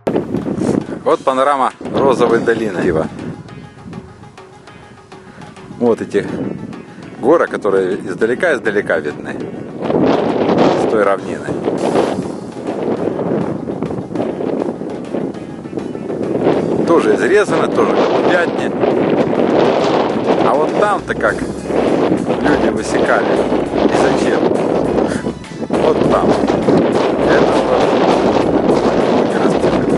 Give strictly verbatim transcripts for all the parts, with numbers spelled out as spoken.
Вот панорама Розовой долины. Вот эти горы, которые издалека-издалека видны с той равнины. Тоже изрезано, тоже голубятни. А вот там-то как люди высекали и зачем? Вот там. Это не растет.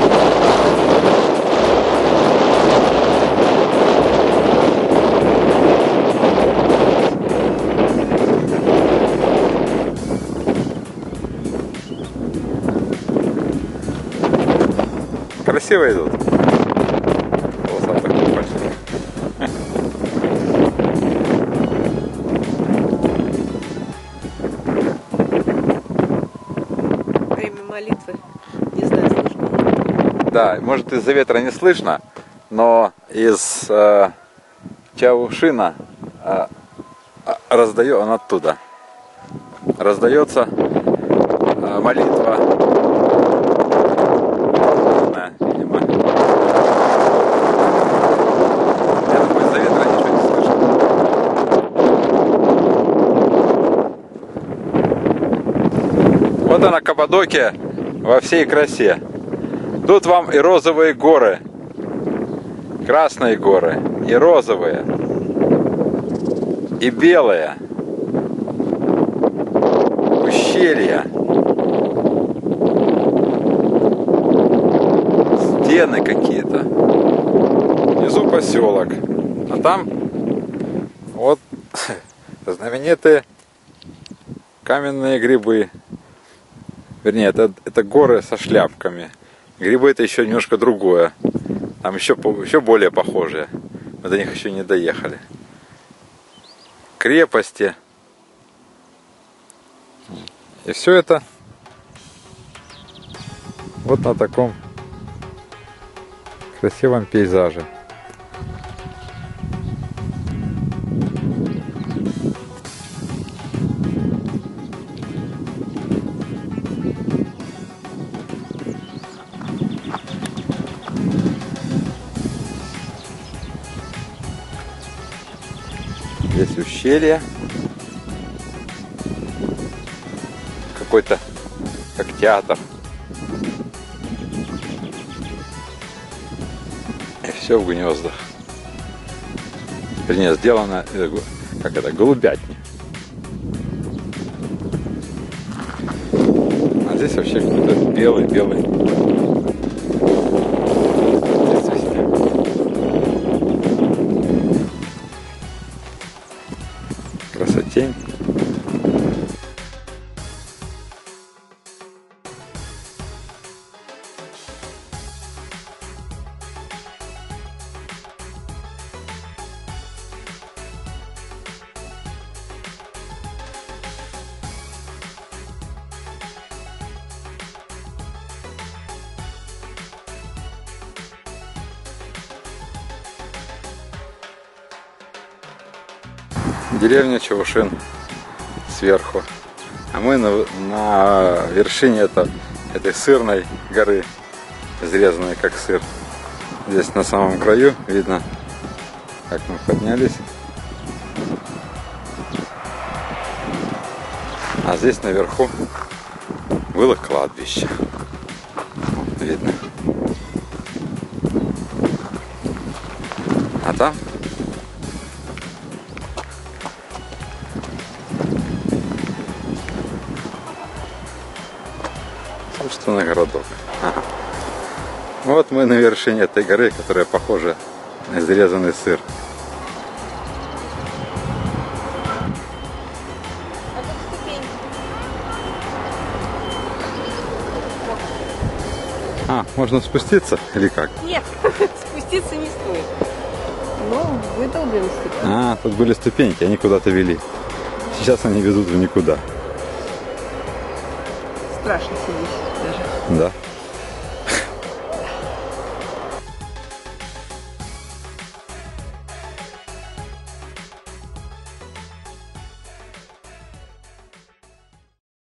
Красиво идут. Полосатых больших. Время молитвы. Не знаю, слышно. Да, может из-за ветра не слышно, но из э, Чаушина э, раздает, он оттуда раздается э, молитва. Видимо. Я думаю, из-за ветра ничего не слышно. Вот она, Каппадокия во всей красе. Тут вам и розовые горы, красные горы, и розовые, и белые, ущелья, стены какие-то, внизу поселок, а там вот знаменитые каменные грибы, вернее, это, это горы со шляпками. Грибы это еще немножко другое. Там еще, еще более похожие. Мы до них еще не доехали. Крепости. И все это вот на таком красивом пейзаже. Здесь ущелье. Какой-то как театр. И все в гнездах. Вернее, сделано, как это, голубятня. А здесь вообще какой-то белый-белый. Красотень. Деревня Чаушин сверху, а мы на, на вершине это, этой сырной горы, изрезанной как сыр. Здесь на самом краю видно, как мы поднялись, а здесь наверху было кладбище, вот, видно, а там собственно городок. Ага. Вот мы на вершине этой горы, которая похожа на изрезанный сыр. А, можно спуститься или как? Нет, спуститься не стоит. Ну, выдолбим ступеньки. А, тут были ступеньки, они куда-то вели. Сейчас они ведут в никуда. Страшно сидеть даже. Да.